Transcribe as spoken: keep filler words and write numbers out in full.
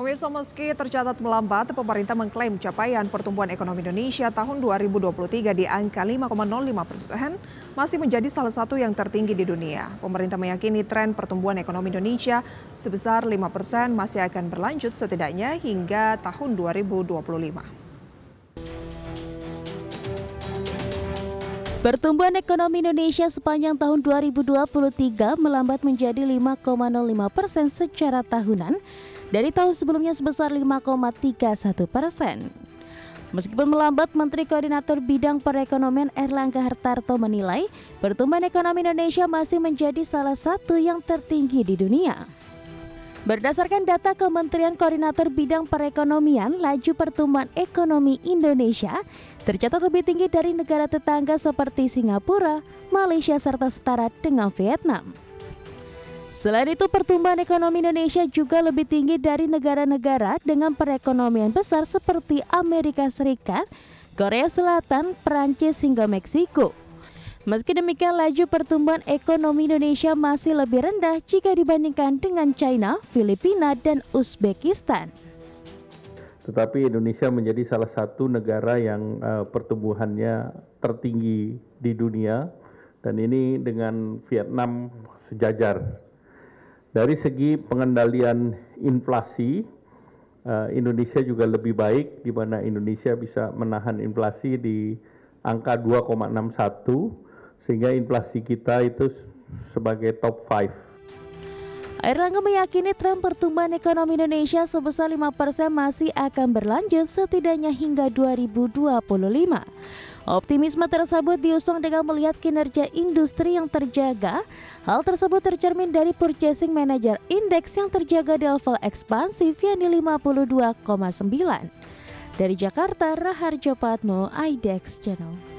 Pemirsa, meski tercatat melambat, pemerintah mengklaim capaian pertumbuhan ekonomi Indonesia tahun dua ribu dua puluh tiga di angka lima koma nol lima persen masih menjadi salah satu yang tertinggi di dunia. Pemerintah meyakini tren pertumbuhan ekonomi Indonesia sebesar lima persen masih akan berlanjut setidaknya hingga tahun dua ribu dua puluh lima. Pertumbuhan ekonomi Indonesia sepanjang tahun dua ribu dua puluh tiga melambat menjadi lima koma nol lima persen secara tahunan dari tahun sebelumnya sebesar lima koma tiga satu persen. Meskipun melambat, Menteri Koordinator Bidang Perekonomian Erlangga Hartarto menilai pertumbuhan ekonomi Indonesia masih menjadi salah satu yang tertinggi di dunia. Berdasarkan data Kementerian Koordinator Bidang Perekonomian, laju pertumbuhan ekonomi Indonesia tercatat lebih tinggi dari negara tetangga seperti Singapura, Malaysia, serta setara dengan Vietnam. Selain itu, pertumbuhan ekonomi Indonesia juga lebih tinggi dari negara-negara dengan perekonomian besar seperti Amerika Serikat, Korea Selatan, Perancis, hingga Meksiko. Meski demikian, laju pertumbuhan ekonomi Indonesia masih lebih rendah jika dibandingkan dengan China, Filipina, dan Uzbekistan. Tetapi Indonesia menjadi salah satu negara yang uh, pertumbuhannya tertinggi di dunia, dan ini dengan Vietnam sejajar. Dari segi pengendalian inflasi, uh, Indonesia juga lebih baik, di mana Indonesia bisa menahan inflasi di angka dua koma enam satu, sehingga inflasi kita itu sebagai top lima. Erlangga meyakini tren pertumbuhan ekonomi Indonesia sebesar lima persen masih akan berlanjut setidaknya hingga dua ribu dua puluh lima. Optimisme tersebut diusung dengan melihat kinerja industri yang terjaga. Hal tersebut tercermin dari Purchasing Manager Index yang terjaga di level ekspansif yakni lima puluh dua koma sembilan. Dari Jakarta, Raharjo Patmo, I D X Channel.